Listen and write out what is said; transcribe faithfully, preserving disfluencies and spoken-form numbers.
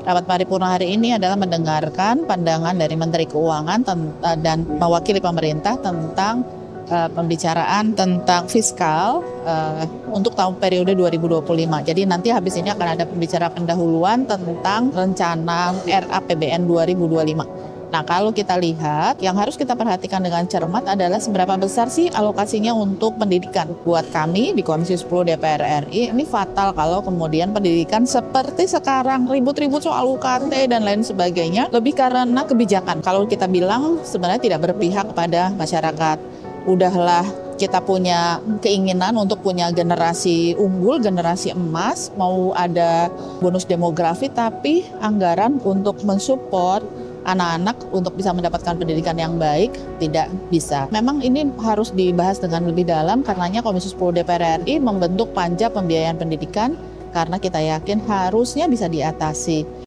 Rapat paripurna hari ini adalah mendengarkan pandangan dari Menteri Keuangan dan mewakili pemerintah tentang uh, pembicaraan tentang fiskal uh, untuk tahun periode dua ribu dua puluh lima. Jadi nanti habis ini akan ada pembicaraan pendahuluan tentang rencana R A P B N dua ribu dua puluh lima. Nah, kalau kita lihat, yang harus kita perhatikan dengan cermat adalah seberapa besar sih alokasinya untuk pendidikan. Buat kami di Komisi sepuluh D P R R I, ini fatal kalau kemudian pendidikan seperti sekarang, ribut-ribut soal U K T dan lain sebagainya, lebih karena kebijakan. Kalau kita bilang sebenarnya tidak berpihak kepada masyarakat. Udahlah, kita punya keinginan untuk punya generasi unggul, generasi emas, mau ada bonus demografi, tapi anggaran untuk mensupport anak-anak untuk bisa mendapatkan pendidikan yang baik tidak bisa. Memang ini harus dibahas dengan lebih dalam, karenanya Komisi sepuluh D P R R I membentuk panja pembiayaan pendidikan karena kita yakin harusnya bisa diatasi.